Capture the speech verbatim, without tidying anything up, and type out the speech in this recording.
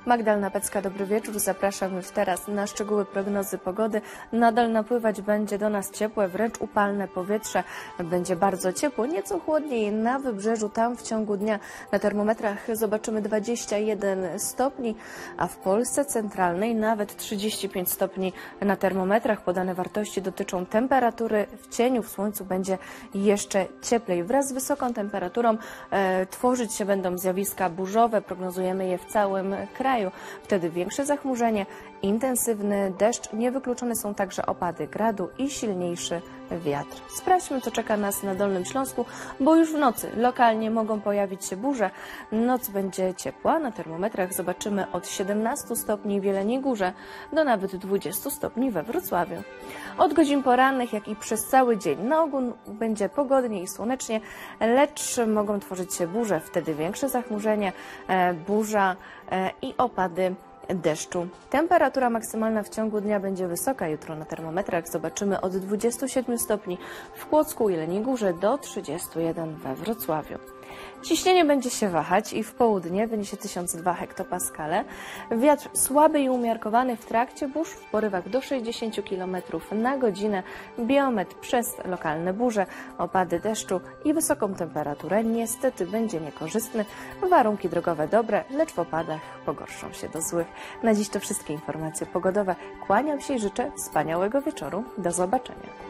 Magdalena Pecka, dobry wieczór. Zapraszam już teraz na szczegóły prognozy pogody. Nadal napływać będzie do nas ciepłe, wręcz upalne powietrze. Będzie bardzo ciepło, nieco chłodniej na wybrzeżu. Tam w ciągu dnia na termometrach zobaczymy dwadzieścia jeden stopni, a w Polsce centralnej nawet trzydzieści pięć stopni na termometrach. Podane wartości dotyczą temperatury w cieniu. W słońcu będzie jeszcze cieplej. Wraz z wysoką temperaturą e, tworzyć się będą zjawiska burzowe. Prognozujemy je w całym kraju. Wtedy większe zachmurzenie, intensywny deszcz. Niewykluczone są także opady gradu i silniejszy wiatr. Sprawdźmy, co czeka nas na Dolnym Śląsku, bo już w nocy lokalnie mogą pojawić się burze. Noc będzie ciepła. Na termometrach zobaczymy od siedemnastu stopni w Jeleniej Górze do nawet dwudziestu stopni we Wrocławiu. Od godzin porannych, jak i przez cały dzień na ogół będzie pogodnie i słonecznie, lecz mogą tworzyć się burze. Wtedy większe zachmurzenie, burza i opady deszczu. Temperatura maksymalna w ciągu dnia będzie wysoka. Jutro na termometrach zobaczymy od dwudziestu siedmiu stopni w Płocku, Jeleniej Górze do trzydziestu jeden we Wrocławiu. Ciśnienie będzie się wahać i w południe wyniesie tysiąc dwa hektopaskale. Wiatr słaby i umiarkowany w trakcie burz w porywach do sześćdziesięciu kilometrów na godzinę. Biometr przez lokalne burze, opady deszczu i wysoką temperaturę niestety będzie niekorzystny. Warunki drogowe dobre, lecz w opadach pogorszą się do złych. Na dziś to wszystkie informacje pogodowe. Kłaniam się i życzę wspaniałego wieczoru. Do zobaczenia.